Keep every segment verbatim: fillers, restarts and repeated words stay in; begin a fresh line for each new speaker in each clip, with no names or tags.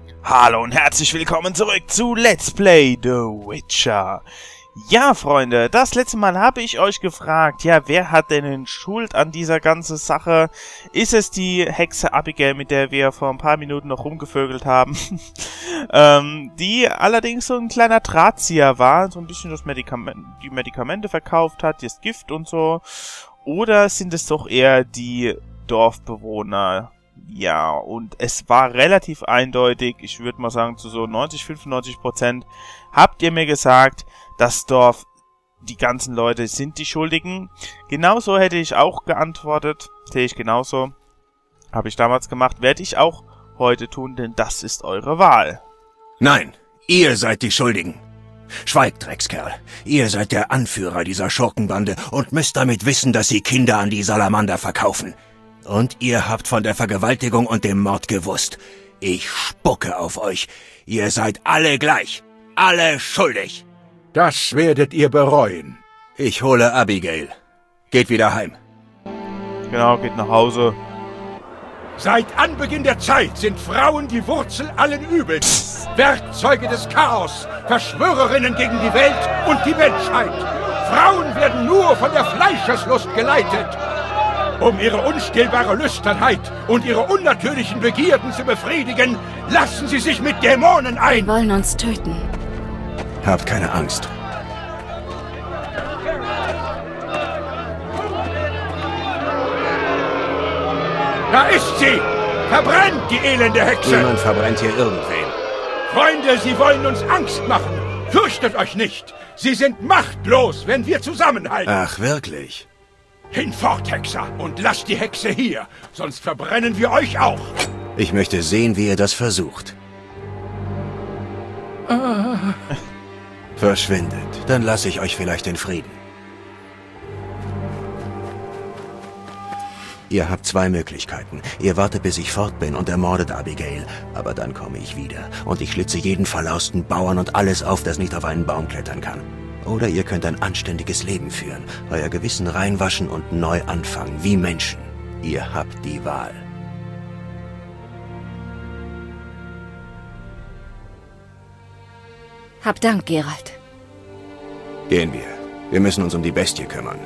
Hallo und herzlich willkommen zurück zu Let's Play The Witcher. Ja, Freunde, das letzte Mal habe ich euch gefragt, ja, wer hat denn Schuld an dieser ganzen Sache? Ist es die Hexe Abigail, mit der wir vor ein paar Minuten noch rumgevögelt haben? ähm, die allerdings so ein kleiner Drahtzieher war, so ein bisschen das Medikament, die Medikamente verkauft hat, das Gift und so. Oder sind es doch eher die Dorfbewohner? Ja, und es war relativ eindeutig, ich würde mal sagen zu so neunzig, fünfundneunzig Prozent, habt ihr mir gesagt, das Dorf, die ganzen Leute sind die Schuldigen. Genauso hätte ich auch geantwortet, sehe ich genauso, habe ich damals gemacht, werde ich auch heute tun, denn das ist eure Wahl.
Nein, ihr seid die Schuldigen. Schweigt, Dreckskerl. Ihr seid der Anführer dieser Schurkenbande und müsst damit wissen, dass sie Kinder an die Salamander verkaufen. Und ihr habt von der Vergewaltigung und dem Mord gewusst. Ich spucke auf euch. Ihr seid alle gleich. Alle schuldig.
Das werdet ihr bereuen.
Ich hole Abigail. Geht wieder heim.
Genau, geht nach Hause.
Seit Anbeginn der Zeit sind Frauen die Wurzel allen Übels. Werkzeuge des Chaos, Verschwörerinnen gegen die Welt und die Menschheit. Frauen werden nur von der Fleischeslust geleitet. Um ihre unstillbare Lüsternheit und ihre unnatürlichen Begierden zu befriedigen, lassen sie sich mit Dämonen ein.
Sie wollen uns töten.
Habt keine Angst.
Da ist sie! Verbrennt, die elende Hexe!
Niemand verbrennt hier irgendwen.
Freunde, sie wollen uns Angst machen. Fürchtet euch nicht. Sie sind machtlos, wenn wir zusammenhalten.
Ach, wirklich?
Hinfort, Hexer, und lasst die Hexe hier, sonst verbrennen wir euch auch.
Ich möchte sehen, wie ihr das versucht.
Ah.
Verschwindet, dann lasse ich euch vielleicht in Frieden. Ihr habt zwei Möglichkeiten. Ihr wartet, bis ich fort bin und ermordet Abigail. Aber dann komme ich wieder und ich schlitze jeden verlausten Bauern und alles auf, das nicht auf einen Baum klettern kann. Oder ihr könnt ein anständiges Leben führen, euer Gewissen reinwaschen und neu anfangen, wie Menschen. Ihr habt die Wahl.
Hab Dank, Geralt.
Gehen wir. Wir müssen uns um die Bestie kümmern.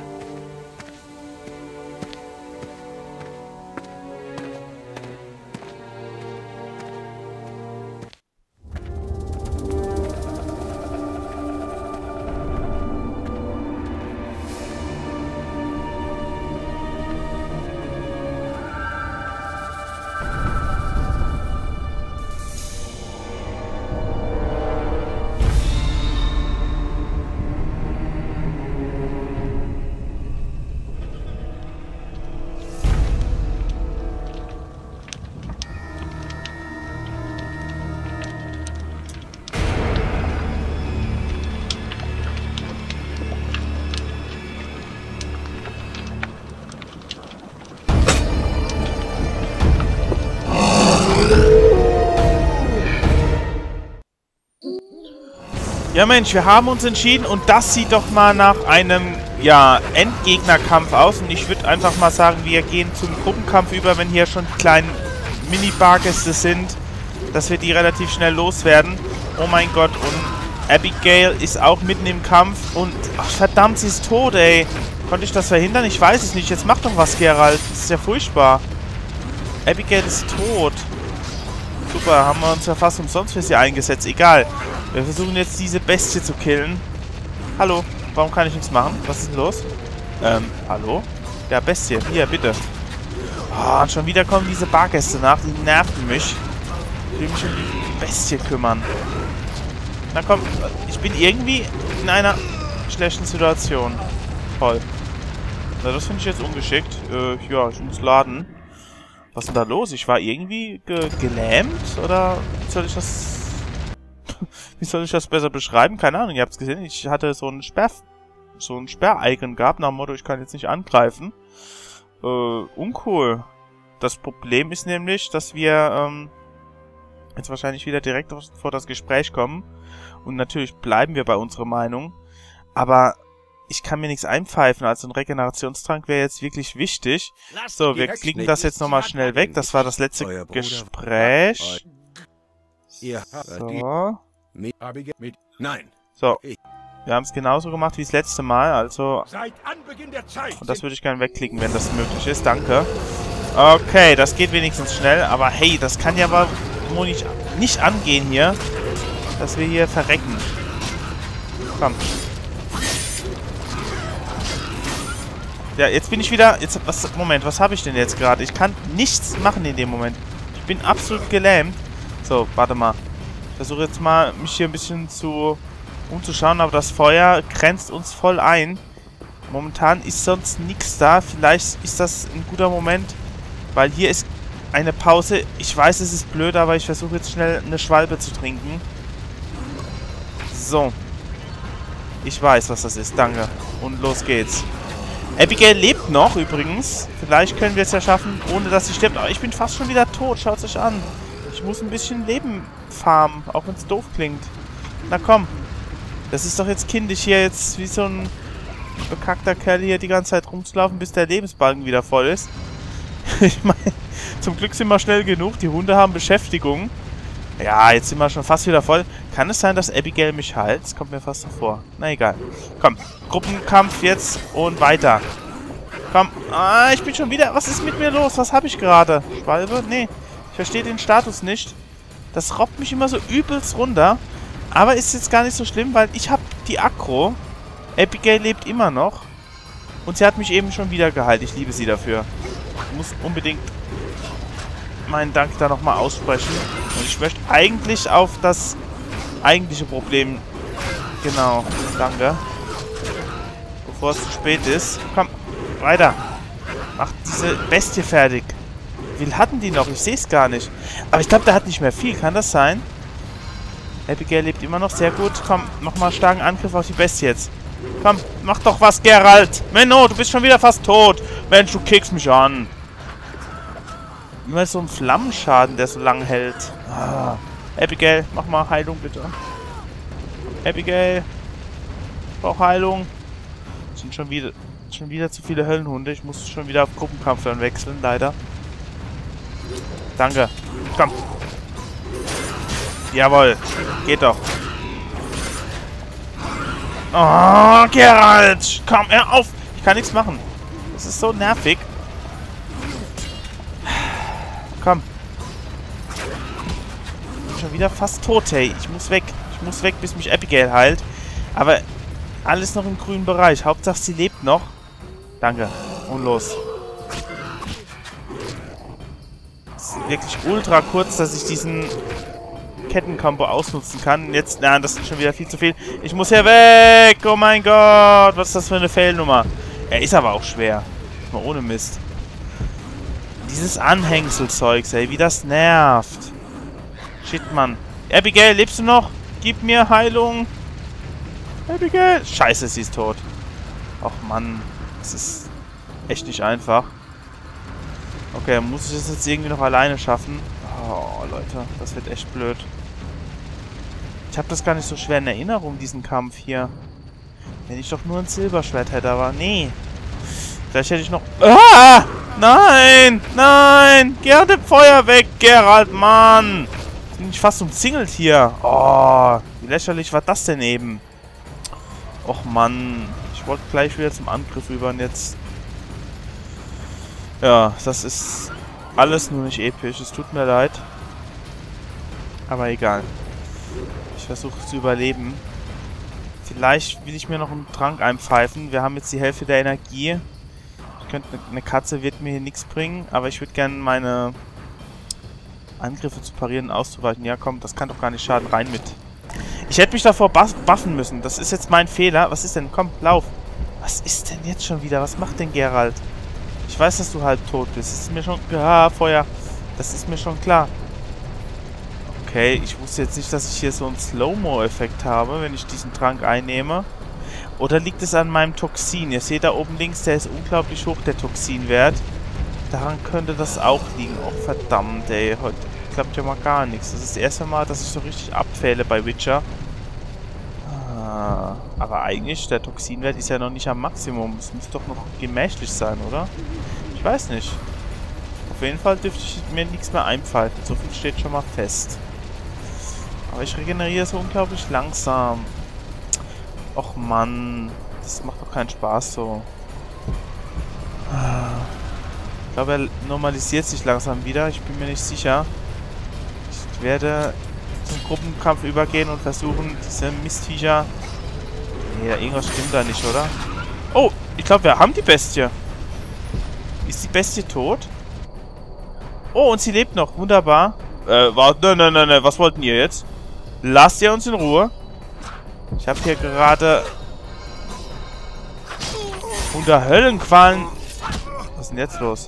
Ja Mensch, wir haben uns entschieden und das sieht doch mal nach einem, ja, Endgegnerkampf aus. Und ich würde einfach mal sagen, wir gehen zum Gruppenkampf über, wenn hier schon die kleinen Mini-Bargäste sind, dass wir die relativ schnell loswerden. Oh mein Gott, und Abigail ist auch mitten im Kampf und, ach verdammt, sie ist tot, ey. Konnte ich das verhindern? Ich weiß es nicht. Jetzt mach doch was, Geralt. Das ist ja furchtbar. Abigail ist tot. Super, haben wir uns ja fast umsonst für sie eingesetzt. Egal. Wir versuchen jetzt diese Bestie zu killen. Hallo, warum kann ich nichts machen? Was ist denn los? Ähm, hallo? Ja, Bestie, hier, bitte. Oh, und schon wieder kommen diese Bargäste nach. Die nerven mich. Ich will mich um die Bestie kümmern. Na komm, ich bin irgendwie in einer schlechten Situation. Toll. Na, das finde ich jetzt ungeschickt. Äh, ja, ich muss laden. Was ist denn da los? Ich war irgendwie ge gelähmt? Oder wie soll ich das... wie soll ich das besser beschreiben? Keine Ahnung, ihr habt es gesehen. Ich hatte so ein Sperr... so ein Sperr-Icon gehabt, nach dem Motto, ich kann jetzt nicht angreifen. Äh, uncool. Das Problem ist nämlich, dass wir, ähm... jetzt wahrscheinlich wieder direkt vor das Gespräch kommen. Und natürlich bleiben wir bei unserer Meinung. Aber... ich kann mir nichts einpfeifen, also ein Regenerationstrank wäre jetzt wirklich wichtig. So, wir klicken das jetzt nochmal schnell weg. Das war das letzte Gespräch.
Ihr
So.
Mit, mit,
Nein.
So. Wir haben es genauso gemacht wie das letzte Mal, also...
seit Anbeginn der Zeit.
Und das würde ich gerne wegklicken, wenn das möglich ist. Danke. Okay, das geht wenigstens schnell. Aber hey, das kann ja aber nicht, nicht angehen hier, dass wir hier verrecken. Komm. Ja, jetzt bin ich wieder... Jetzt, was, Moment, was habe ich denn jetzt gerade? Ich kann nichts machen in dem Moment. Ich bin absolut gelähmt. So, warte mal. Ich versuche jetzt mal, mich hier ein bisschen zu umzuschauen, aber das Feuer grenzt uns voll ein. Momentan ist sonst nichts da. Vielleicht ist das ein guter Moment, weil hier ist eine Pause. Ich weiß, es ist blöd, aber ich versuche jetzt schnell eine Schwalbe zu trinken. So. Ich weiß, was das ist. Danke. Und los geht's. Abigail lebt noch übrigens. Vielleicht können wir es ja schaffen, ohne dass sie stirbt. Aber ich bin fast schon wieder tot. Schaut es euch an. Ich muss ein bisschen Leben farmen, auch wenn es doof klingt. Na komm. Das ist doch jetzt kindisch hier jetzt wie so ein bekackter Kerl hier die ganze Zeit rumzulaufen, bis der Lebensbalken wieder voll ist. Ich meine, zum Glück sind wir schnell genug. Die Hunde haben Beschäftigung. Ja, jetzt sind wir schon fast wieder voll. Kann es sein, dass Abigail mich heilt? Das kommt mir fast so vor. Na egal. Komm, Gruppenkampf jetzt und weiter. Komm. Ah, ich bin schon wieder... Was ist mit mir los? Was habe ich gerade? Schwalbe? Nee. Ich verstehe den Status nicht. Das robbt mich immer so übelst runter. Aber ist jetzt gar nicht so schlimm, weil ich habe die Aggro. Abigail lebt immer noch. Und sie hat mich eben schon wieder geheilt. Ich liebe sie dafür. Ich muss unbedingt meinen Dank da nochmal aussprechen. Und ich möchte eigentlich auf das eigentliche Problem... Genau, danke. Bevor es zu spät ist. Komm, weiter. Macht diese Bestie fertig. Wie viel hatten die noch? Ich sehe es gar nicht. Aber ich glaube, der hat nicht mehr viel. Kann das sein? Abigail lebt immer noch. Sehr gut. Komm, nochmal starken Angriff auf die Bestie jetzt. Komm, mach doch was, Geralt. Menno, du bist schon wieder fast tot. Mensch, du kickst mich an. Immer so ein Flammenschaden, der so lang hält. Ah. Abigail, mach mal Heilung, bitte. Abigail. Ich brauche Heilung. Es sind schon wieder, schon wieder zu viele Höllenhunde. Ich muss schon wieder auf Gruppenkampf dann wechseln, leider. Danke. Komm. Jawohl. Geht doch. Oh, Geralt. Komm, hör auf. Ich kann nichts machen. Das ist so nervig. Komm. Ich bin schon wieder fast tot, hey. Ich muss weg. Ich muss weg, bis mich Abigail heilt. Aber alles noch im grünen Bereich. Hauptsache, sie lebt noch. Danke. Und los. Das ist wirklich ultra kurz, dass ich diesen Kettenkombo ausnutzen kann. Jetzt, na, das ist schon wieder viel zu viel. Ich muss hier weg. Oh mein Gott. Was ist das für eine Fail-Nummer? Er ist aber auch schwer. Mal ohne Mist. Dieses Anhängselzeugs, ey, wie das nervt. Shit, Mann. Abigail, lebst du noch? Gib mir Heilung. Abigail. Scheiße, sie ist tot. Och, Mann. Das ist echt nicht einfach. Okay, muss ich das jetzt irgendwie noch alleine schaffen? Oh, Leute, das wird echt blöd. Ich habe das gar nicht so schwer in Erinnerung, diesen Kampf hier. Wenn ich doch nur ein Silberschwert hätte, aber nee. Vielleicht hätte ich noch... Ah! Nein! Nein! Geh aus dem Feuer weg, Geralt, Mann! Bin ich fast umzingelt hier. Oh, wie lächerlich war das denn eben? Och, Mann. Ich wollte gleich wieder zum Angriff über und jetzt... Ja, das ist alles nur nicht episch. Es tut mir leid. Aber egal. Ich versuche zu überleben. Vielleicht will ich mir noch einen Trank einpfeifen. Wir haben jetzt die Hälfte der Energie. Ich könnte, eine Katze wird mir hier nichts bringen, aber ich würde gerne meine Angriffe zu parieren und auszuweichen. Ja, komm, das kann doch gar nicht schaden. Rein mit. Ich hätte mich davor buffen müssen. Das ist jetzt mein Fehler. Was ist denn? Komm, lauf. Was ist denn jetzt schon wieder? Was macht denn Geralt? Ich weiß, dass du halb tot bist. Das ist mir schon... Ja, Feuer. Das ist mir schon klar. Okay, ich wusste jetzt nicht, dass ich hier so einen Slow-Mo-Effekt habe, wenn ich diesen Trank einnehme. Oder liegt es an meinem Toxin? Ihr seht da oben links, der ist unglaublich hoch, der Toxinwert. Daran könnte das auch liegen. Oh, verdammt, ey. Heute klappt ja mal gar nichts. Das ist das erste Mal, dass ich so richtig abfähle bei Witcher. Ah, aber eigentlich, der Toxinwert ist ja noch nicht am Maximum. Es muss doch noch gemächlich sein, oder? Ich weiß nicht. Auf jeden Fall dürfte ich mir nichts mehr einpfeifen. So viel steht schon mal fest. Aber ich regeneriere so unglaublich langsam. Och Mann. Das macht doch keinen Spaß so. Ich glaube, er normalisiert sich langsam wieder. Ich bin mir nicht sicher. Ich werde zum Gruppenkampf übergehen und versuchen, diese Mistviecher... Nee, irgendwas stimmt da nicht, oder? Oh, ich glaube, wir haben die Bestie. Ist die Bestie tot? Oh, und sie lebt noch. Wunderbar. Äh, warte, nein, nein, nein, nein. Was wollten ihr jetzt? Lasst ihr uns in Ruhe. Ich habe hier gerade... unter Höllenqualen... Was ist denn jetzt los?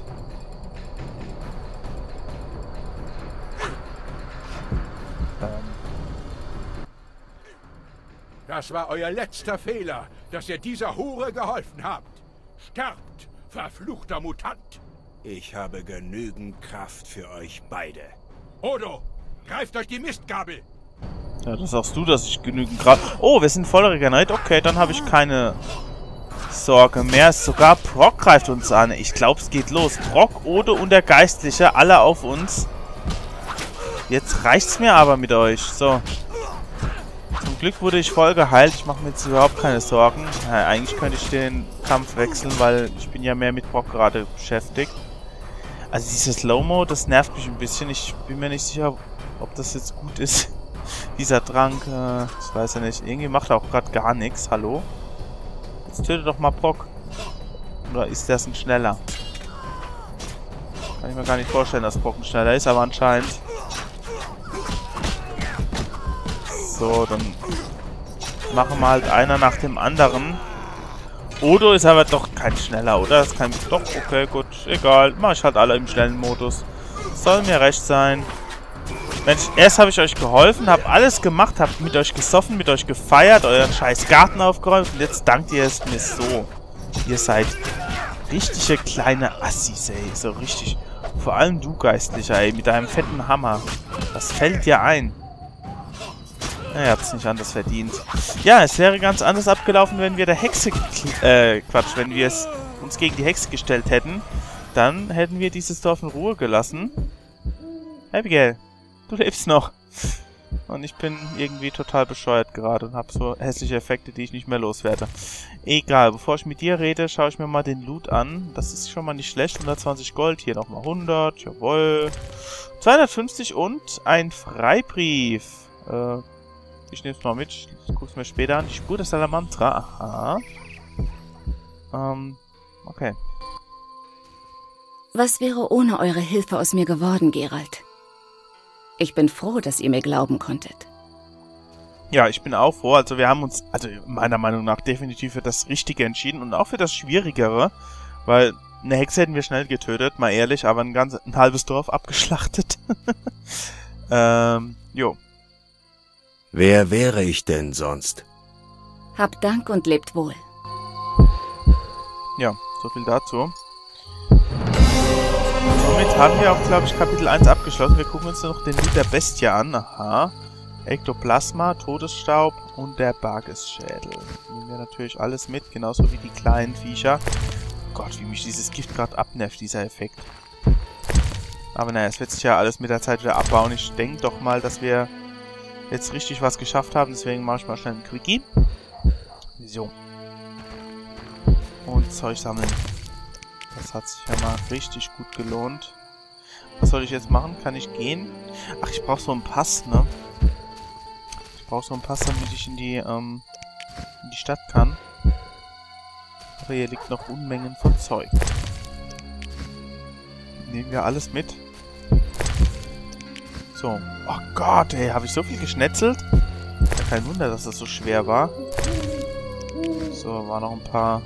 Das war euer letzter Fehler, dass ihr dieser Hure geholfen habt. Sterbt, verfluchter Mutant!
Ich habe genügend Kraft für euch beide.
Odo, greift euch die Mistgabel!
Ja, das sagst du, dass ich genügend Kraft... Oh, wir sind voll regeneriert. Okay, dann habe ich keine Sorge mehr. Sogar Brock greift uns an. Ich glaube, es geht los. Brock, Odo und der Geistliche, alle auf uns. Jetzt reicht's mir aber mit euch. So. Zum Glück wurde ich voll geheilt. Ich mache mir jetzt überhaupt keine Sorgen. Ja, eigentlich könnte ich den Kampf wechseln, weil ich bin ja mehr mit Brock gerade beschäftigt. Also dieses Slow-Mo, das nervt mich ein bisschen. Ich bin mir nicht sicher, ob das jetzt gut ist. Dieser Trank, äh, ich weiß ja nicht. Irgendwie macht er auch gerade gar nichts. Hallo? Jetzt töte doch mal Brock. Oder ist das ein schneller? Kann ich mir gar nicht vorstellen, dass Brock ein schneller ist, aber anscheinend... So, dann machen wir halt einer nach dem anderen. Odo ist aber doch kein schneller, oder? Das kann doch, okay, gut, egal. Mach ich halt alle im schnellen Modus. Soll mir recht sein. Mensch, erst habe ich euch geholfen, habe alles gemacht, habe mit euch gesoffen, mit euch gefeiert, euren scheiß Garten aufgeräumt und jetzt dankt ihr es mir so. Ihr seid richtige kleine Assis, ey. So richtig. Vor allem du, Geistlicher, ey, mit deinem fetten Hammer. Was fällt dir ein? Ja, ihr habt es nicht anders verdient. Ja, es wäre ganz anders abgelaufen, wenn wir der Hexe... Äh, Quatsch, wenn wir es uns gegen die Hexe gestellt hätten. Dann hätten wir dieses Dorf in Ruhe gelassen. Abigail, du lebst noch. Und ich bin irgendwie total bescheuert gerade und habe so hässliche Effekte, die ich nicht mehr loswerde. Egal, bevor ich mit dir rede, schaue ich mir mal den Loot an. Das ist schon mal nicht schlecht. hundertzwanzig Gold, hier nochmal hundert, jawohl. zweihundertfünfzig und ein Freibrief. Äh... Ich nehme es mal mit, ich gucke es mir später an. Die Spur des Salamandra, aha. Ähm, okay.
Was wäre ohne eure Hilfe aus mir geworden, Geralt? Ich bin froh, dass ihr mir glauben konntet.
Ja, ich bin auch froh. Also wir haben uns, also meiner Meinung nach, definitiv für das Richtige entschieden und auch für das Schwierigere. Weil eine Hexe hätten wir schnell getötet, mal ehrlich, aber ein, ganz, ein halbes Dorf abgeschlachtet. ähm, jo.
Wer wäre ich denn sonst?
Habt Dank und lebt wohl.
Ja, so viel dazu. Somit haben wir auch, glaube ich, Kapitel eins abgeschlossen. Wir gucken uns noch den Loot der Bestie an. Aha. Ektoplasma, Todesstaub und der Bargisschädel. Nehmen wir natürlich alles mit, genauso wie die kleinen Viecher. Gott, wie mich dieses Gift gerade abnervt, dieser Effekt. Aber naja, es wird sich ja alles mit der Zeit wieder abbauen. Ich denke doch mal, dass wir jetzt richtig was geschafft haben, deswegen mache ich mal schnell ein Quickie. So. Und Zeug sammeln. Das hat sich ja mal richtig gut gelohnt. Was soll ich jetzt machen? Kann ich gehen? Ach, ich brauche so einen Pass, ne? Ich brauche so einen Pass, damit ich in die, ähm, in die Stadt kann. Aber hier liegt noch Unmengen von Zeug. Nehmen wir alles mit. So. Oh Gott, ey, habe ich so viel geschnetzelt? Ja, kein Wunder, dass das so schwer war. So, waren noch ein paar...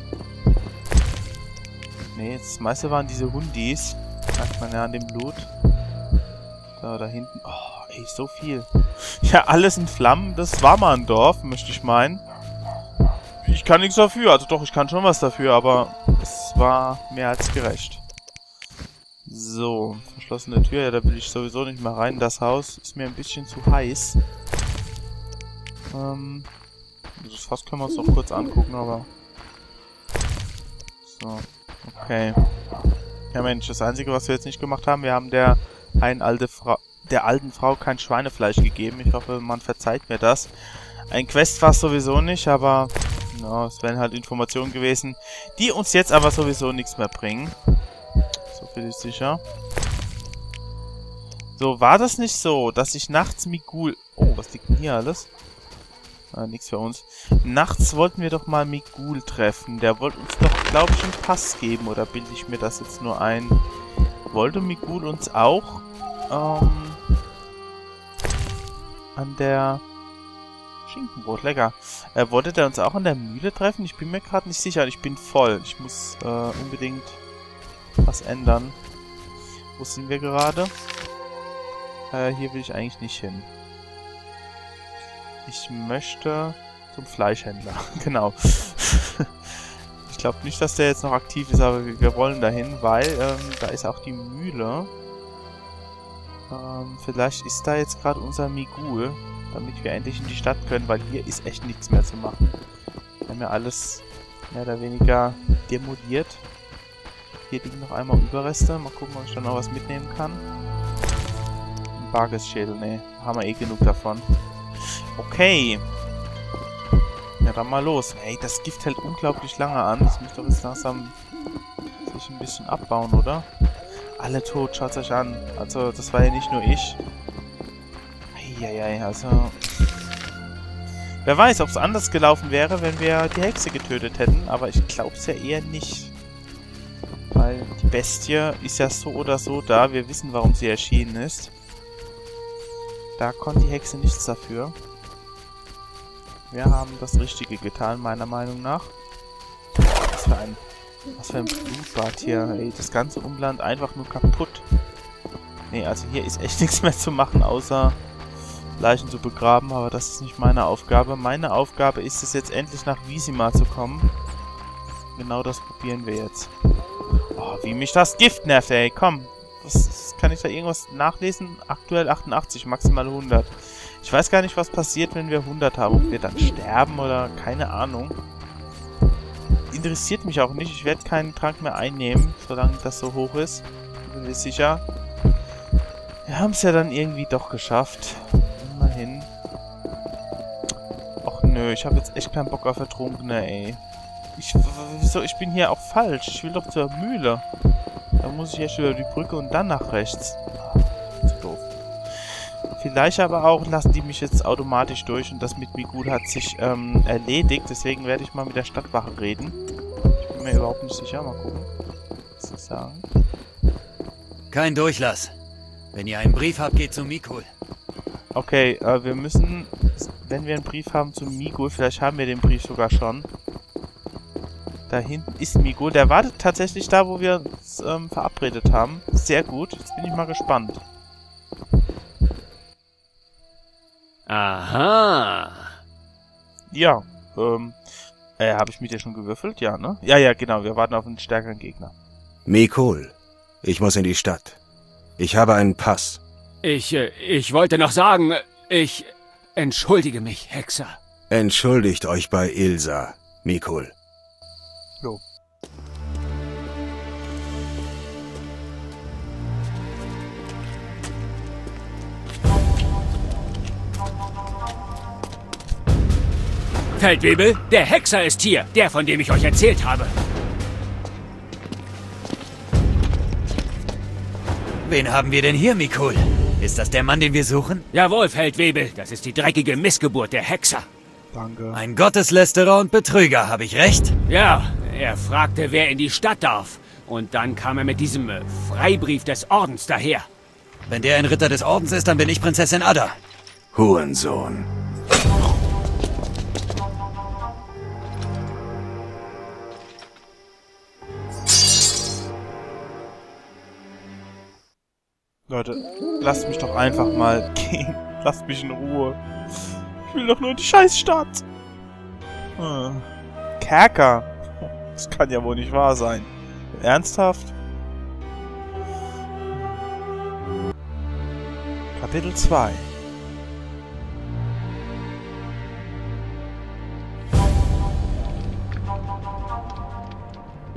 Ne, das meiste waren diese Hundis. Merkt man ja an dem Blut. Da, da hinten. Oh, ey, so viel. Ja, alles in Flammen. Das war mal ein Dorf, möchte ich meinen. Ich kann nichts dafür. Also doch, ich kann schon was dafür, aber es war mehr als gerecht. So, verschlossene Tür. Ja, da will ich sowieso nicht mehr rein. Das Haus ist mir ein bisschen zu heiß. Ähm, das Fass können wir uns noch kurz angucken, aber... So, okay. Ja Mensch, das Einzige, was wir jetzt nicht gemacht haben, wir haben der einen alte Frau... der alten Frau kein Schweinefleisch gegeben. Ich hoffe, man verzeiht mir das. Ein Quest war es sowieso nicht, aber ja, es wären halt Informationen gewesen, die uns jetzt aber sowieso nichts mehr bringen. So viel ist sicher. So, war das nicht so, dass ich nachts Migul... Oh, was liegt denn hier alles? Ah, nichts für uns. Nachts wollten wir doch mal Migul treffen. Der wollte uns doch, glaube ich, einen Pass geben. Oder bilde ich mir das jetzt nur ein? Wollte Migul uns auch ähm, an der... Schinkenbrot, lecker. Äh, wollte der uns auch an der Mühle treffen? Ich bin mir gerade nicht sicher. Ich bin voll. Ich muss äh, unbedingt was ändern. Wo sind wir gerade? Äh, hier will ich eigentlich nicht hin. Ich möchte zum Fleischhändler. Genau. Ich glaube nicht, dass der jetzt noch aktiv ist, aber wir, wir wollen dahin, weil ähm, da ist auch die Mühle. Ähm, vielleicht ist da jetzt gerade unser Migul, damit wir endlich in die Stadt können, weil hier ist echt nichts mehr zu machen. Wir haben ja alles mehr oder weniger demoliert. Hier liegen noch einmal Überreste. Mal gucken, ob ich da noch was mitnehmen kann. Ein Bargesschädel, ne. Haben wir eh genug davon. Okay. Ja, dann mal los. Ey, das Gift hält unglaublich lange an. Das muss doch jetzt langsam sich ein bisschen abbauen, oder? Alle tot, schaut euch an. Also, das war ja nicht nur ich. Eieiei, also... Wer weiß, ob es anders gelaufen wäre, wenn wir die Hexe getötet hätten. Aber ich glaube es ja eher nicht. Weil die Bestie ist ja so oder so da. Wir wissen, warum sie erschienen ist. Da konnte die Hexe nichts dafür. Wir haben das Richtige getan, meiner Meinung nach. Was für ein, was für ein Blutbad hier. Ey, das ganze Umland einfach nur kaputt. Nee, also hier ist echt nichts mehr zu machen, außer Leichen zu begraben. Aber das ist nicht meine Aufgabe. Meine Aufgabe ist es jetzt endlich nach Vizima zu kommen. Genau das probieren wir jetzt. Oh, wie mich das Gift nervt, ey. Komm. Was, kann ich da irgendwas nachlesen? Aktuell achtundachtzig, maximal hundert. Ich weiß gar nicht, was passiert, wenn wir hundert haben. Ob wir dann sterben oder keine Ahnung. Interessiert mich auch nicht. Ich werde keinen Trank mehr einnehmen, solange das so hoch ist. Bin mir sicher. Wir haben es ja dann irgendwie doch geschafft. Immerhin. Och nö, ich habe jetzt echt keinen Bock auf Ertrunkene, ey. Ich, wieso, ich bin hier auch falsch. Ich will doch zur Mühle. Da muss ich erst über die Brücke und dann nach rechts. Zu doof. Vielleicht aber auch lassen die mich jetzt automatisch durch und das mit Migul hat sich ähm, erledigt. Deswegen werde ich mal mit der Stadtwache reden. Ich bin mir überhaupt nicht sicher. Mal gucken, was sie sagen.
Kein Durchlass. Wenn ihr einen Brief habt, geht zu Migul.
Okay, äh, wir müssen, wenn wir einen Brief haben zu Migul, vielleicht haben wir den Brief sogar schon. Da hinten ist Migul. Der wartet tatsächlich da, wo wir uns ähm, verabredet haben. Sehr gut. Jetzt bin ich mal gespannt.
Aha.
Ja. Ähm, äh, habe ich mit dir schon gewürfelt? Ja, ne? Ja, ja, genau. Wir warten auf einen stärkeren Gegner.
Migul, ich muss in die Stadt. Ich habe einen Pass.
Ich, äh, ich wollte noch sagen, ich entschuldige mich, Hexer.
Entschuldigt euch bei Ilsa, Migul.
Jo.
Feldwebel, der Hexer ist hier, der, von dem ich euch erzählt habe.
Wen haben wir denn hier, Migul? Ist das der Mann, den wir suchen?
Jawohl, Feldwebel, das ist die dreckige Missgeburt der Hexer.
Danke.
Ein Gotteslästerer und Betrüger, habe ich recht?
Ja, er fragte, wer in die Stadt darf. Und dann kam er mit diesem äh, Freibrief des Ordens daher.
Wenn der ein Ritter des Ordens ist, dann bin ich Prinzessin Ada.
Hurensohn.
Leute, lasst mich doch einfach mal gehen. Lasst mich in Ruhe. Ich will doch nur in die Scheißstadt. Hm. Kerker. Das kann ja wohl nicht wahr sein. Ernsthaft? Kapitel zwei.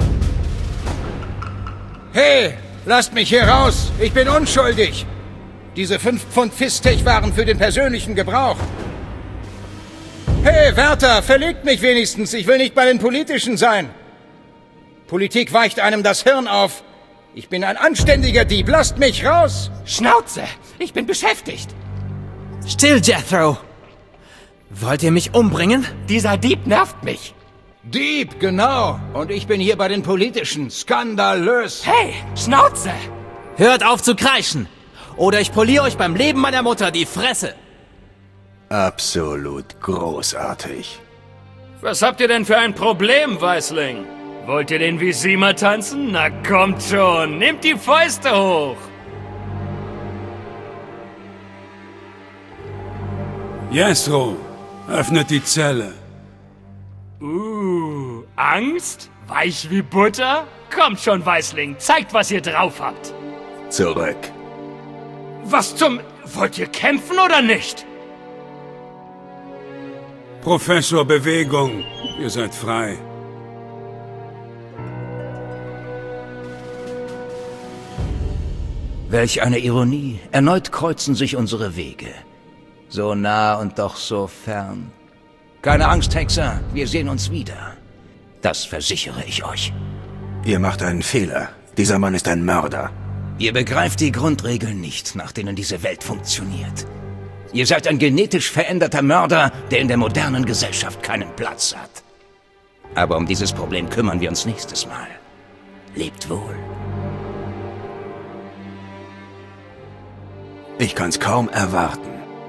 Hey, lasst mich hier raus! Ich bin unschuldig! Diese fünf Pfund Fistech waren für den persönlichen Gebrauch. Hey, Wärter, verlegt mich wenigstens. Ich will nicht bei den Politischen sein. Politik weicht einem das Hirn auf. Ich bin ein anständiger Dieb. Lasst mich raus!
Schnauze! Ich bin beschäftigt.
Still, Jethro! Wollt ihr mich umbringen?
Dieser Dieb nervt mich.
Dieb, genau. Und ich bin hier bei den Politischen. Skandalös.
Hey, Schnauze!
Hört auf zu kreischen! Oder ich poliere euch beim Leben meiner Mutter die Fresse!
Absolut großartig.
Was habt ihr denn für ein Problem, Weißling? Wollt ihr den Visima tanzen? Na kommt schon, nehmt die Fäuste hoch!
Jethro, öffnet die Zelle.
Uh, Angst? Weich wie Butter? Kommt schon, Weißling, zeigt, was ihr drauf habt.
Zurück.
Was zum... Wollt ihr kämpfen oder nicht?
Professor Bewegung, ihr seid frei.
Welch eine Ironie. Erneut kreuzen sich unsere Wege. So nah und doch so fern. Keine Angst, Hexer, wir sehen uns wieder. Das versichere ich euch. Ihr macht einen Fehler. Dieser Mann ist ein Mörder. Ihr begreift die Grundregeln nicht, nach denen diese Welt funktioniert. Ihr seid ein genetisch veränderter Mörder, der in der modernen Gesellschaft keinen Platz hat. Aber um dieses Problem kümmern wir uns nächstes Mal. Lebt wohl. Ich kann's kaum erwarten.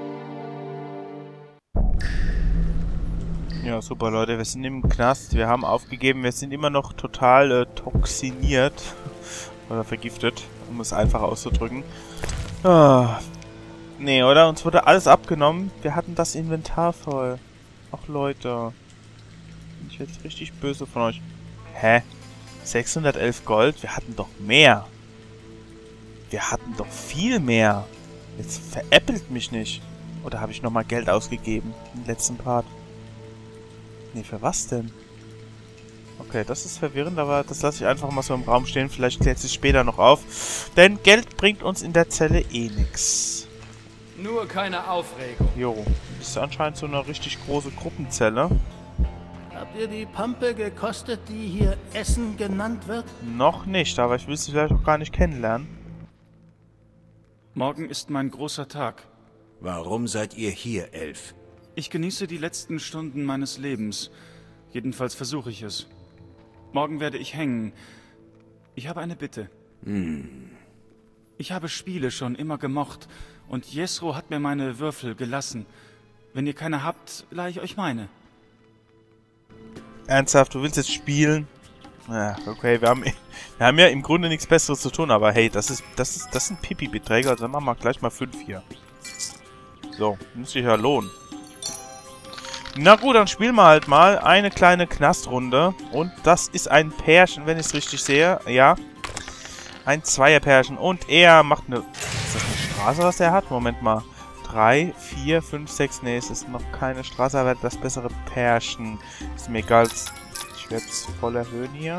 Ja, super, Leute. Wir sind im Knast. Wir haben aufgegeben. Wir sind immer noch total äh, toxiniert. Oder vergiftet, um es einfach auszudrücken. Ah. Nee, oder? Uns wurde alles abgenommen. Wir hatten das Inventar voll. Ach, Leute. Bin ich jetzt richtig böse von euch. Hä? sechshundertelf Gold? Wir hatten doch mehr. Wir hatten doch viel mehr. Jetzt veräppelt mich nicht. Oder habe ich nochmal Geld ausgegeben im letzten Part? Nee, für was denn? Okay, das ist verwirrend, aber das lasse ich einfach mal so im Raum stehen. Vielleicht klärt sich später noch auf. Denn Geld bringt uns in der Zelle eh nix.
Nur keine Aufregung.
Jo, das ist anscheinend so eine richtig große Gruppenzelle.
Habt ihr die Pampe gekostet, die hier Essen genannt wird?
Noch nicht, aber ich will sie vielleicht auch gar nicht kennenlernen.
Morgen ist mein großer Tag.
Warum seid ihr hier, Elf?
Ich genieße die letzten Stunden meines Lebens. Jedenfalls versuche ich es. Morgen werde ich hängen. Ich habe eine Bitte.
Hm.
Ich habe Spiele schon immer gemocht und Jethro hat mir meine Würfel gelassen. Wenn ihr keine habt, leihe ich euch meine.
Ernsthaft, du willst jetzt spielen? Ja, okay, wir haben, wir haben ja im Grunde nichts Besseres zu tun, aber hey, das ist, das ist, das sind Pipi-Beträge, also machen wir gleich mal fünf hier. So, muss sich ja lohnen. Na gut, dann spielen wir halt mal eine kleine Knastrunde. Und das ist ein Pärchen, wenn ich es richtig sehe. Ja. Ein Zweierpärchen. Und er macht eine... Ist das eine Straße, was er hat? Moment mal. drei, vier, fünf, sechs. Nee, es ist noch keine Straße, aber das bessere Pärchen. Ist mir egal. Ich werde es voll erhöhen hier.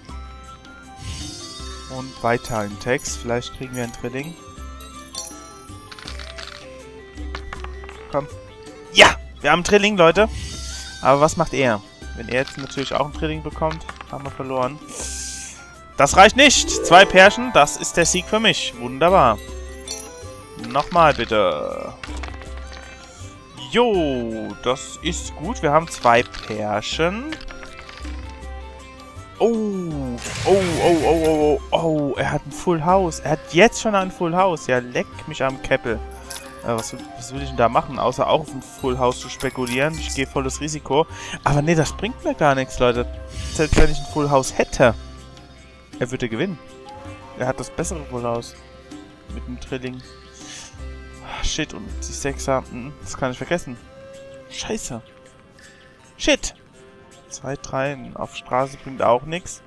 Und weiter im Text. Vielleicht kriegen wir einen Drilling. Komm. Ja! Wir haben einen Drilling, Leute. Aber was macht er? Wenn er jetzt natürlich auch einen Drilling bekommt, haben wir verloren. Das reicht nicht. Zwei Pärchen, das ist der Sieg für mich. Wunderbar. Nochmal bitte. Jo, das ist gut. Wir haben zwei Pärchen. Oh, oh, oh, oh, oh, oh, oh. Er hat ein Full House. Er hat jetzt schon ein Full House. Ja, leck mich am Käppel. Was, was will ich denn da machen, außer auch auf ein Full House zu spekulieren? Ich gehe volles Risiko. Aber nee, das bringt mir gar nichts, Leute. Selbst wenn ich ein Full House hätte, er würde gewinnen. Er hat das bessere Full House. Mit dem Drilling. Ach, shit, und die Sechser. Das kann ich vergessen. Scheiße. Shit. zwei, drei auf Straße bringt auch nichts.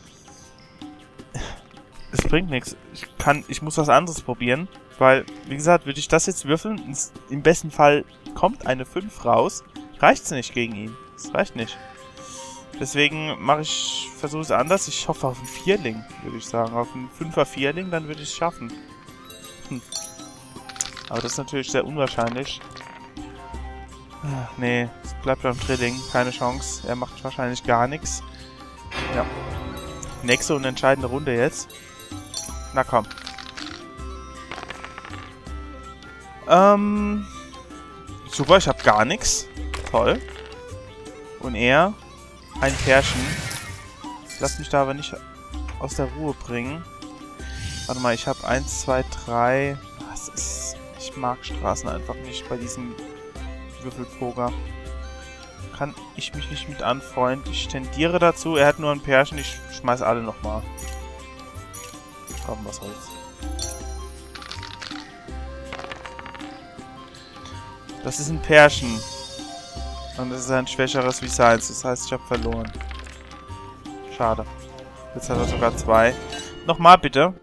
Es bringt nichts. Ich kann, ich muss was anderes probieren. Weil, wie gesagt, würde ich das jetzt würfeln, im besten Fall kommt eine fünf raus, reicht's nicht gegen ihn. Das reicht nicht. Deswegen mache ich, versuche es anders. Ich hoffe auf einen Vierling, würde ich sagen. Auf einen Fünfer Vierling, dann würde ich es schaffen. Hm. Aber das ist natürlich sehr unwahrscheinlich. Ach, nee, es bleibt beim Drilling. Keine Chance. Er macht wahrscheinlich gar nichts. Ja. Nächste und entscheidende Runde jetzt. Na komm. Ähm. Super, ich habe gar nichts. Toll. Und er. Ein Pärchen. Lass mich da aber nicht aus der Ruhe bringen. Warte mal, ich habe eins, zwei, drei. Das ist. Ich mag Straßen einfach nicht bei diesem Würfelpoker. Kann ich mich nicht mit anfreunden. Ich tendiere dazu. Er hat nur ein Pärchen. Ich schmeiß alle nochmal. Komm, was soll's. Das ist ein Pärchen. Und das ist ein schwächeres wie seins. Das heißt, ich habe verloren. Schade. Jetzt hat er sogar zwei. Nochmal bitte.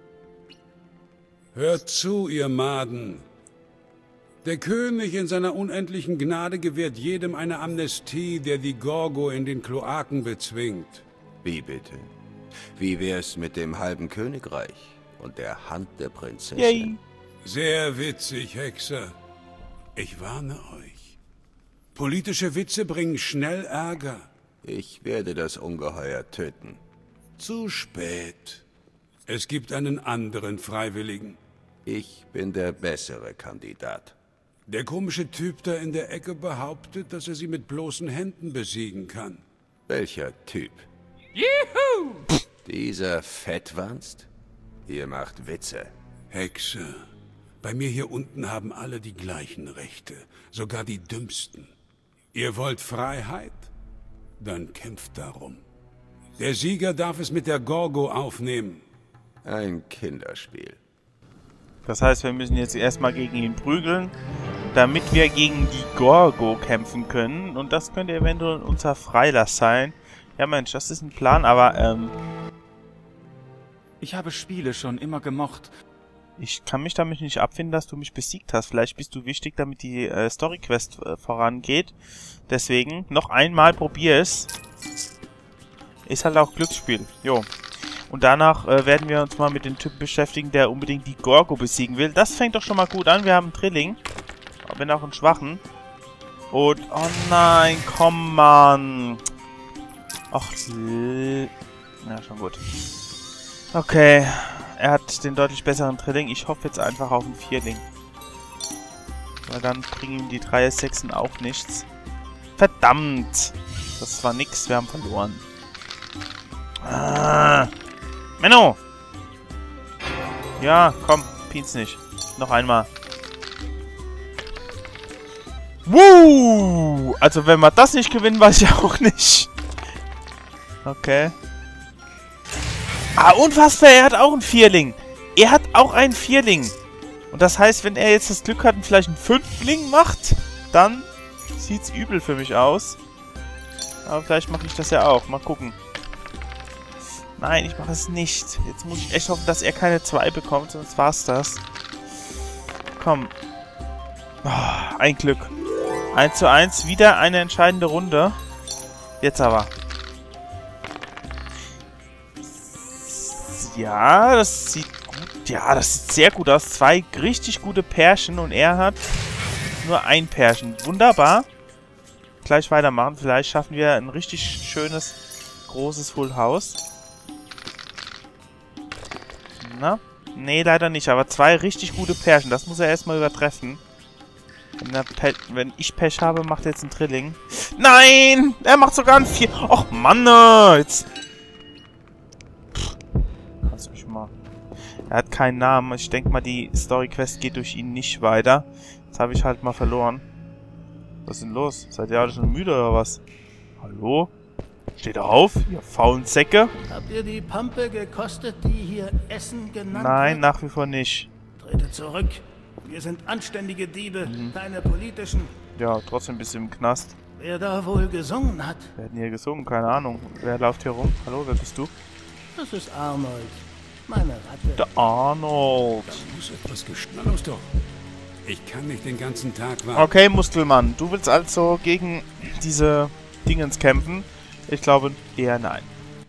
Hört zu, ihr Maden. Der König in seiner unendlichen Gnade gewährt jedem eine Amnestie, der die Gorgo in den Kloaken bezwingt.
Wie bitte? Wie wär's mit dem halben Königreich und der Hand der Prinzessin?
Yay.
Sehr witzig, Hexer. Ich warne euch. Politische Witze bringen schnell Ärger.
Ich werde das Ungeheuer töten.
Zu spät. Es gibt einen anderen Freiwilligen.
Ich bin der bessere Kandidat.
Der komische Typ da in der Ecke behauptet, dass er sie mit bloßen Händen besiegen kann.
Welcher Typ?
Juhu!
Dieser Fettwanst? Ihr macht Witze.
Hexe. Bei mir hier unten haben alle die gleichen Rechte. Sogar die dümmsten. Ihr wollt Freiheit? Dann kämpft darum. Der Sieger darf es mit der Gorgo aufnehmen.
Ein Kinderspiel.
Das heißt, wir müssen jetzt erstmal gegen ihn prügeln, damit wir gegen die Gorgo kämpfen können. Und das könnte eventuell unser Freilass sein. Ja Mensch, das ist ein Plan, aber ähm...
Ich habe Spiele schon immer gemocht.
Ich kann mich damit nicht abfinden, dass du mich besiegt hast. Vielleicht bist du wichtig, damit die äh, Story-Quest äh, vorangeht. Deswegen, noch einmal probier es. Ist halt auch Glücksspiel. Jo. Und danach äh, werden wir uns mal mit dem Typ beschäftigen, der unbedingt die Gorgo besiegen will. Das fängt doch schon mal gut an. Wir haben einen Drilling. Wenn auch einen schwachen. Und, oh nein, komm, Mann. Ach, ja, schon gut. Okay. Er hat den deutlich besseren Drilling. Ich hoffe jetzt einfach auf einen Vierling. Weil dann bringen ihm die drei Sechsen auch nichts. Verdammt! Das war nix, wir haben verloren. Ah! Menno! Ja, komm, pien's nicht. Noch einmal. Woo! Also wenn wir das nicht gewinnen, weiß ich auch nicht. Okay. Ah, unfassbar, er hat auch einen Vierling. Er hat auch einen Vierling. Und das heißt, wenn er jetzt das Glück hat und vielleicht einen Fünfling macht, dann sieht's übel für mich aus. Aber vielleicht mache ich das ja auch. Mal gucken. Nein, ich mache es nicht. Jetzt muss ich echt hoffen, dass er keine zwei bekommt, sonst war's das. Komm. Oh, ein Glück. eins zu eins, wieder eine entscheidende Runde. Jetzt aber. Ja, das sieht gut. Ja, das sieht sehr gut aus. Zwei richtig gute Pärchen und er hat nur ein Pärchen. Wunderbar. Gleich weitermachen. Vielleicht schaffen wir ein richtig schönes, großes Full House. Na? Nee, leider nicht. Aber zwei richtig gute Pärchen. Das muss er erstmal übertreffen. Wenn, er Pe wenn ich Pech habe, macht er jetzt einen Drilling. Nein! Er macht sogar einen Vier. Och, Mann! Jetzt... Kannst mich mal... Er hat keinen Namen. Ich denke mal, die Story-Quest geht durch ihn nicht weiter. Jetzt habe ich halt mal verloren. Was ist denn los? Seid ihr alle schon müde oder was? Hallo? Steht auf, ihr faulen Säcke.
Habt ihr die Pampe gekostet, die hier Essen genannt
Nein,
wird?
nach wie vor nicht.
Trete zurück. Wir sind anständige Diebe, mhm. keine politischen.
Ja, trotzdem bist du im Knast.
Wer da wohl gesungen hat?
Wer hat denn hier gesungen? Keine Ahnung. Wer läuft hier rum? Hallo, wer bist du?
Das ist Arnold. Meine Ratte.
Der Arnold.
Da muss etwas gestimmt. Los doch. Ich kann nicht den ganzen Tag warten.
Okay, Muskelmann. Du willst also gegen diese Dingens kämpfen? Ich glaube eher nein.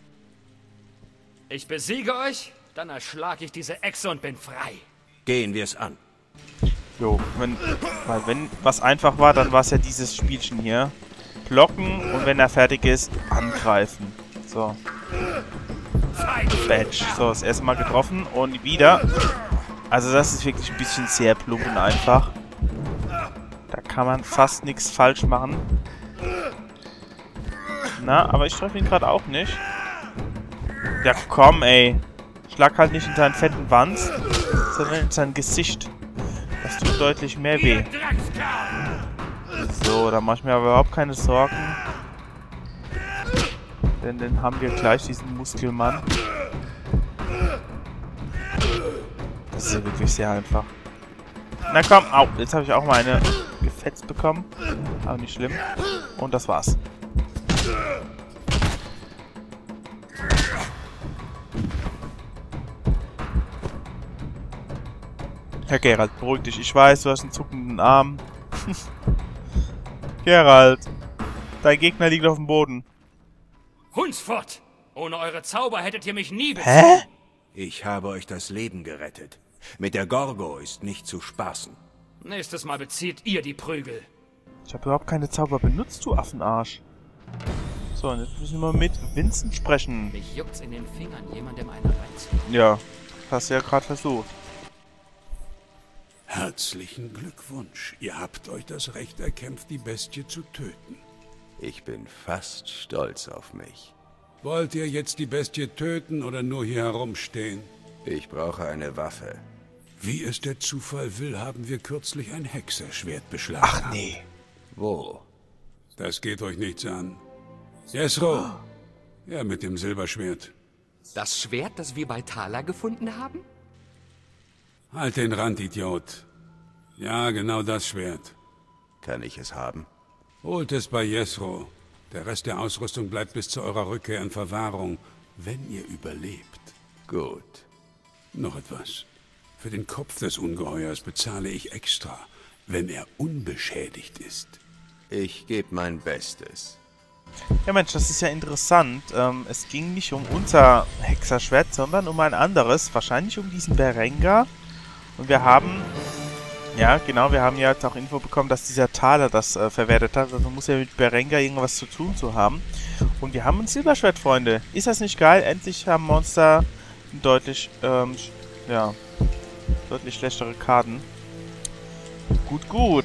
Ich besiege euch, dann erschlage ich diese Echse und bin frei.
Gehen wir es an.
Jo, wenn, weil wenn was einfach war, dann war es ja dieses Spielchen hier. Blocken und wenn er fertig ist, angreifen. So. Badge. So, das erste Mal getroffen und wieder. Also das ist wirklich ein bisschen sehr plump und einfach. Da kann man fast nichts falsch machen. Na, aber ich treffe ihn gerade auch nicht. Ja, komm, ey. Schlag halt nicht in seinen fetten Wanst, sondern in sein Gesicht. Das tut deutlich mehr weh. So, da mache ich mir aber überhaupt keine Sorgen. Denn dann haben wir gleich diesen Muskelmann. Das ist ja wirklich sehr einfach. Na komm, au, jetzt habe ich auch mal eine gefetzt bekommen. Aber nicht schlimm. Und das war's. Herr Geralt, beruhig dich. Ich weiß, du hast einen zuckenden Arm. Geralt, dein Gegner liegt auf dem Boden.
Hundsfort! Ohne eure Zauber hättet ihr mich nie
besiegt. Hä? Ich habe euch das Leben gerettet. Mit der Gorgo ist nicht zu spaßen.
Nächstes Mal bezieht ihr die Prügel.
Ich habe überhaupt keine Zauber benutzt, du Affenarsch. So, und jetzt müssen wir mit Vincent sprechen.
Mich juckt's in den Fingern, jemandem eine reinzunehmen.
Ja, hast du ja gerade versucht.
Herzlichen Glückwunsch. Ihr habt euch das Recht erkämpft, die Bestie zu töten.
Ich bin fast stolz auf mich.
Wollt ihr jetzt die Bestie töten oder nur hier herumstehen?
Ich brauche eine Waffe.
Wie es der Zufall will, haben wir kürzlich ein Hexerschwert beschlagnahmt.
Ach nee.
Wo?
Das geht euch nichts an. Jesro. Ja, mit dem Silberschwert.
Das Schwert, das wir bei Thala gefunden haben?
Halt den Rand, Idiot. Ja, genau das Schwert.
Kann ich es haben?
Holt es bei Jesro. Der Rest der Ausrüstung bleibt bis zu eurer Rückkehr in Verwahrung, wenn ihr überlebt.
Gut.
Noch etwas. Für den Kopf des Ungeheuers bezahle ich extra, wenn er unbeschädigt ist.
Ich gebe mein Bestes.
Ja Mensch, das ist ja interessant. Ähm, es ging nicht um unser Hexerschwert, sondern um ein anderes. Wahrscheinlich um diesen Berengar. Und wir haben... Ja, genau, wir haben ja jetzt auch Info bekommen, dass dieser Thaler das äh, verwertet hat. Also muss ja mit Berengar irgendwas zu tun zu haben. Und wir haben ein Silberschwert, Freunde. Ist das nicht geil? Endlich haben Monster deutlich, ähm, ja, deutlich schlechtere Karten. Gut, gut.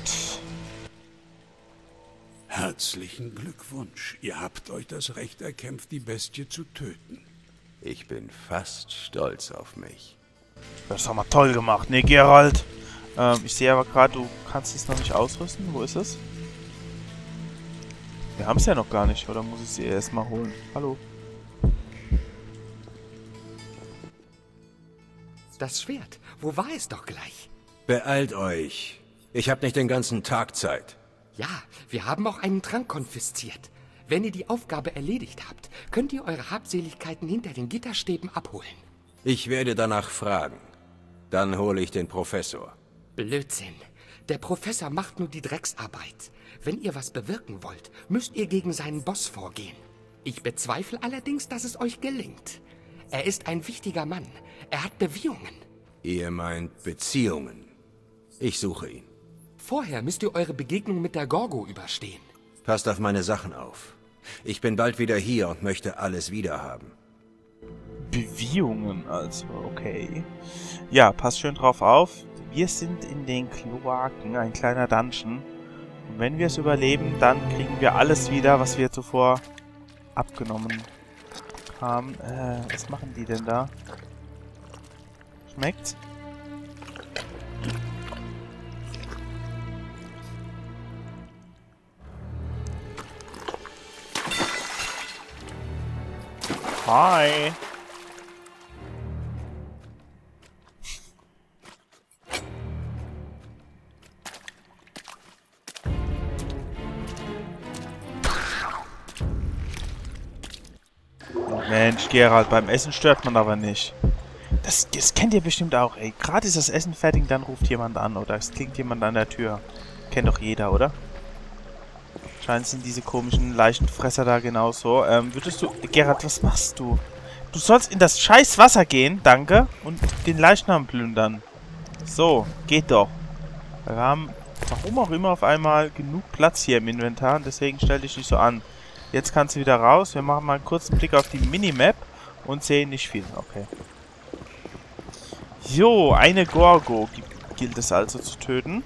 Herzlichen Glückwunsch. Ihr habt euch das Recht erkämpft, die Bestie zu töten.
Ich bin fast stolz auf mich.
Das haben wir toll gemacht, ne, Geralt? Ähm, ich sehe aber gerade, du kannst es noch nicht ausrüsten. Wo ist es? Wir haben es ja noch gar nicht, oder muss ich sie erst mal holen? Hallo?
Das Schwert. Wo war es doch gleich?
Beeilt euch. Ich habe nicht den ganzen Tag Zeit.
Ja, wir haben auch einen Trank konfisziert. Wenn ihr die Aufgabe erledigt habt, könnt ihr eure Habseligkeiten hinter den Gitterstäben abholen.
Ich werde danach fragen. Dann hole ich den Professor.
Blödsinn. Der Professor macht nur die Drecksarbeit. Wenn ihr was bewirken wollt, müsst ihr gegen seinen Boss vorgehen. Ich bezweifle allerdings, dass es euch gelingt. Er ist ein wichtiger Mann. Er hat Beziehungen.
Ihr meint Beziehungen. Ich suche ihn.
Vorher müsst ihr eure Begegnung mit der Gorgo überstehen.
Passt auf meine Sachen auf. Ich bin bald wieder hier und möchte alles wiederhaben.
Beziehungen also, okay. Ja, passt schön drauf auf. Wir sind in den Kloaken, ein kleiner Dungeon. Und wenn wir es überleben, dann kriegen wir alles wieder, was wir zuvor abgenommen haben. Äh, was machen die denn da? Schmeckt's? Hi. Mensch, Geralt, beim Essen stört man aber nicht. Das, das kennt ihr bestimmt auch, ey. Gerade ist das Essen fertig, dann ruft jemand an oder es klingt jemand an der Tür. Kennt doch jeder, oder? Scheint sind diese komischen Leichenfresser da genauso. Ähm, würdest du... Geralt, was machst du? Du sollst in das scheiß Wasser gehen, danke, und den Leichnam plündern. So, geht doch. Wir haben, warum auch immer, auf einmal genug Platz hier im Inventar. Und deswegen stell dich nicht so an. Jetzt kannst du wieder raus. Wir machen mal einen kurzen Blick auf die Minimap und sehen nicht viel. Okay. Jo, eine Gorgo gilt es also zu töten.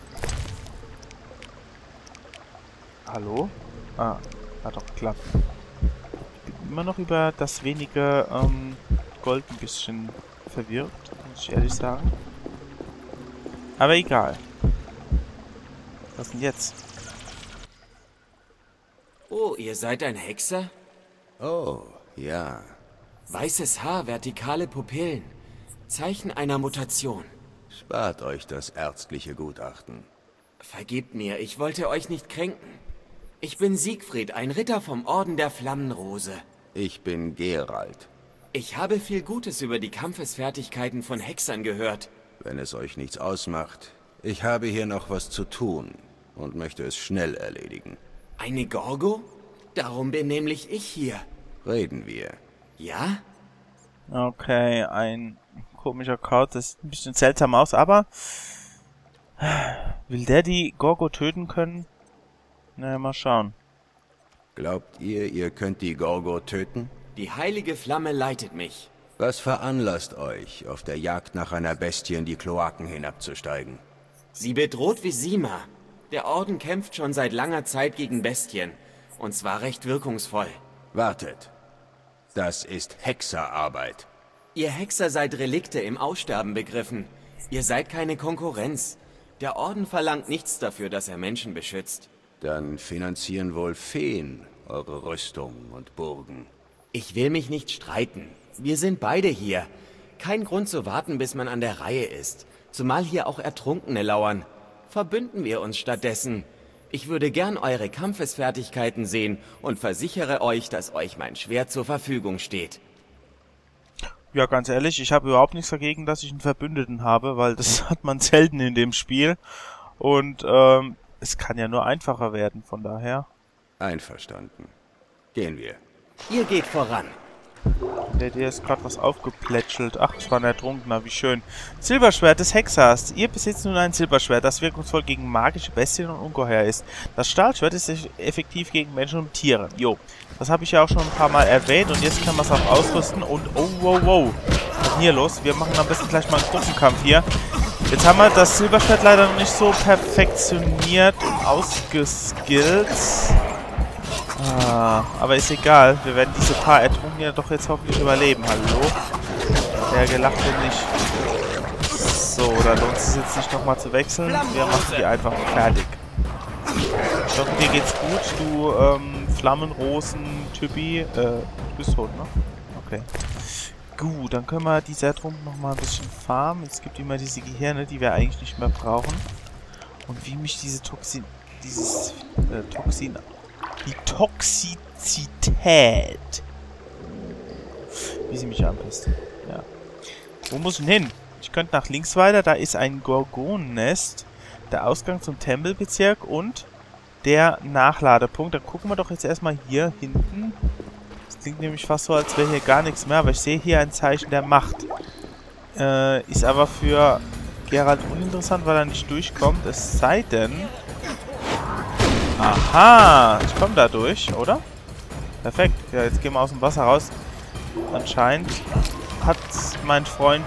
Hallo? Ah, hat doch geklappt. Ich bin immer noch über das wenige ähm, Gold ein bisschen verwirrt, muss ich ehrlich sagen. Aber egal. Was denn jetzt?
Oh, ihr seid ein Hexer?
Oh, ja.
Weißes Haar, vertikale Pupillen. Zeichen einer Mutation.
Spart euch das ärztliche Gutachten.
Vergebt mir, ich wollte euch nicht kränken. Ich bin Siegfried, ein Ritter vom Orden der Flammenrose.
Ich bin Geralt.
Ich habe viel Gutes über die Kampfesfertigkeiten von Hexern gehört.
Wenn es euch nichts ausmacht, ich habe hier noch was zu tun und möchte es schnell erledigen.
Eine Gorgo? Darum bin nämlich ich hier.
Reden wir.
Ja?
Okay, ein komischer Kraut, das sieht ein bisschen seltsam aus, aber will der die Gorgo töten können? Na, mal schauen.
Glaubt ihr, ihr könnt die Gorgo töten?
Die heilige Flamme leitet mich.
Was veranlasst euch, auf der Jagd nach einer Bestie in die Kloaken hinabzusteigen?
Sie bedroht Vizima. Der Orden kämpft schon seit langer Zeit gegen Bestien. Und zwar recht wirkungsvoll.
Wartet. Das ist Hexerarbeit.
Ihr Hexer seid Relikte im Aussterben begriffen. Ihr seid keine Konkurrenz. Der Orden verlangt nichts dafür, dass er Menschen beschützt.
Dann finanzieren wohl Feen eure Rüstungen und Burgen.
Ich will mich nicht streiten. Wir sind beide hier. Kein Grund zu warten, bis man an der Reihe ist. Zumal hier auch Ertrunkene lauern. Verbünden wir uns stattdessen. Ich würde gern eure Kampfesfertigkeiten sehen und versichere euch, dass euch mein Schwert zur Verfügung steht.
Ja, ganz ehrlich, ich habe überhaupt nichts dagegen, dass ich einen Verbündeten habe, weil das hat man selten in dem Spiel. Und ähm, es kann ja nur einfacher werden, von daher.
Einverstanden. Gehen wir.
Ihr geht voran.
Der, der ist gerade was aufgeplätschelt. Ach, es war ein Ertrunkener, wie schön. Silberschwert des Hexers. Ihr besitzt nun ein Silberschwert, das wirkungsvoll gegen magische Bestien und Ungeheuer ist. Das Stahlschwert ist effektiv gegen Menschen und Tiere. Jo, das habe ich ja auch schon ein paar Mal erwähnt und jetzt kann man es auch ausrüsten. Und oh, wow, wow. Was ist denn hier los? Wir machen am besten gleich mal einen Gruppenkampf hier. Jetzt haben wir das Silberschwert leider noch nicht so perfektioniert und ausgeskillt. Ah, aber ist egal. Wir werden diese paar Ertrunkene doch jetzt hoffentlich überleben. Hallo? Der gelacht wird nicht. So, da lohnt es jetzt nicht nochmal zu wechseln. Wir machen die einfach fertig. Ich hoffe, dir geht's gut, du ähm, Flammenrosen-Typi. Äh, du bist tot, ne? Okay. Gut, dann können wir diese Ertrunken nochmal ein bisschen farmen. Es gibt immer diese Gehirne, die wir eigentlich nicht mehr brauchen. Und wie mich diese Toxin... dieses äh, Toxin... Die Toxizität. Wie sie mich anpisst. Ja. Wo muss ich denn hin? Ich könnte nach links weiter. Da ist ein Gorgonennest. Der Ausgang zum Tempelbezirk und der Nachladepunkt. Dann gucken wir doch jetzt erstmal hier hinten. Das klingt nämlich fast so, als wäre hier gar nichts mehr. Aber ich sehe hier ein Zeichen der Macht. Äh, ist aber für Geralt uninteressant, weil er nicht durchkommt. Es sei denn... Aha, ich komme da durch, oder? Perfekt. Ja, jetzt gehen wir aus dem Wasser raus. Anscheinend hat mein Freund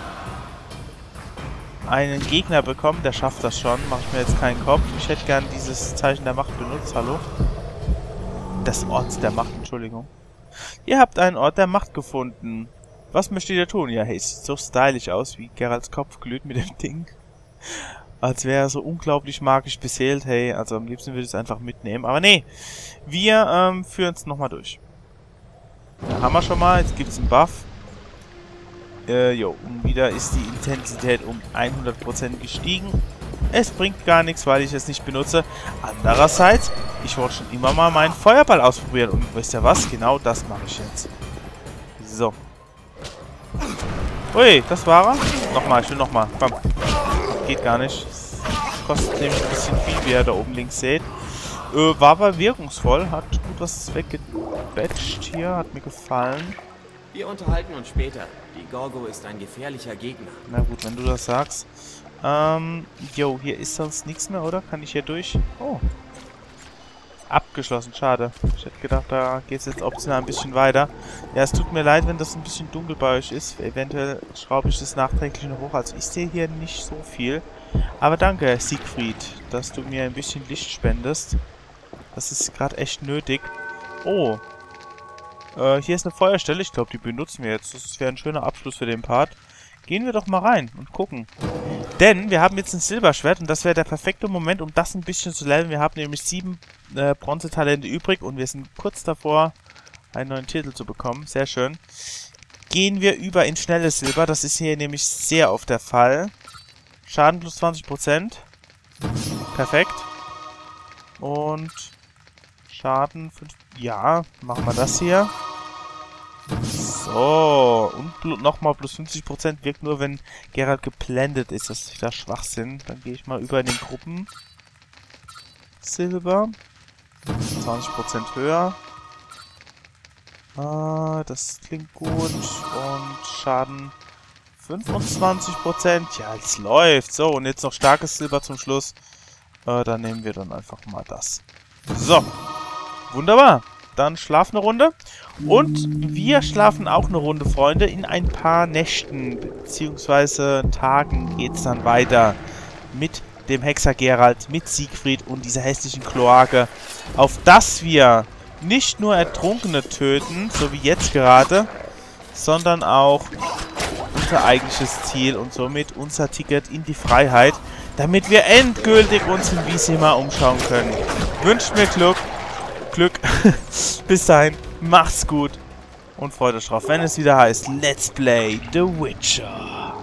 einen Gegner bekommen. Der schafft das schon. Mache ich mir jetzt keinen Kopf. Ich hätte gern dieses Zeichen der Macht benutzt. Hallo? Des Orts der Macht, Entschuldigung. Ihr habt einen Ort der Macht gefunden. Was möchtet ihr tun? Ja, hey, sieht so stylisch aus, wie Geralts Kopf glüht mit dem Ding. Als wäre er so unglaublich magisch beseelt. Hey, also am liebsten würde ich es einfach mitnehmen. Aber nee, wir ähm, führen es nochmal durch. Da haben wir schon mal. Jetzt gibt es einen Buff. Äh, jo. Und wieder ist die Intensität um hundert Prozent gestiegen. Es bringt gar nichts, weil ich es nicht benutze. Andererseits, ich wollte schon immer mal meinen Feuerball ausprobieren. Und wisst ihr was? Genau das mache ich jetzt. So. Ui, das war er. Nochmal, ich will nochmal. Komm. Geht gar nicht. Das kostet nämlich ein bisschen viel, wie ihr da oben links seht. Äh, war aber wirkungsvoll. Hat gut was weggebatcht hier. Hat mir gefallen.
Wir unterhalten uns später. Die Gorgo ist ein gefährlicher Gegner.
Na gut, wenn du das sagst. Ähm, jo, hier ist sonst nichts mehr, oder? Kann ich hier durch? Oh. Abgeschlossen, schade. Ich hätte gedacht, da geht es jetzt optional ein bisschen weiter. Ja, es tut mir leid, wenn das ein bisschen dunkel bei euch ist. Eventuell schraube ich das nachträglich noch hoch. Also ich sehe hier nicht so viel. Aber danke, Siegfried, dass du mir ein bisschen Licht spendest. Das ist gerade echt nötig. Oh. Äh, hier ist eine Feuerstelle. Ich glaube, die benutzen wir jetzt. Das wäre ein schöner Abschluss für den Part. Gehen wir doch mal rein und gucken. Denn wir haben jetzt ein Silberschwert und das wäre der perfekte Moment, um das ein bisschen zu leveln. Wir haben nämlich sieben äh, Bronzetalente übrig und wir sind kurz davor, einen neuen Titel zu bekommen. Sehr schön. Gehen wir über in schnelles Silber. Das ist hier nämlich sehr oft der Fall. Schaden plus zwanzig Prozent. Perfekt. Und Schaden fünf. Ja, machen wir das hier. So, und nochmal plus fünfzig Prozent wirkt nur, wenn Geralt geblendet ist. Das ist wieder Schwachsinn. Dann gehe ich mal über in den Gruppen. Silber. zwanzig Prozent höher. Ah, das klingt gut. Und Schaden fünfundzwanzig Prozent. Ja, es läuft. So, und jetzt noch starkes Silber zum Schluss. Äh, dann nehmen wir dann einfach mal das. So. Wunderbar. Dann schlafen eine Runde. Und wir schlafen auch eine Runde, Freunde. In ein paar Nächten bzw. Tagen geht es dann weiter mit dem Hexer Geralt, mit Siegfried und dieser hässlichen Kloake. Auf dass wir nicht nur Ertrunkene töten, so wie jetzt gerade, sondern auch unser eigentliches Ziel und somit unser Ticket in die Freiheit, damit wir endgültig uns in Vizima umschauen können. Wünscht mir Glück. Glück. Bis dahin, macht's gut und freut euch drauf, wenn es wieder heißt Let's Play The Witcher.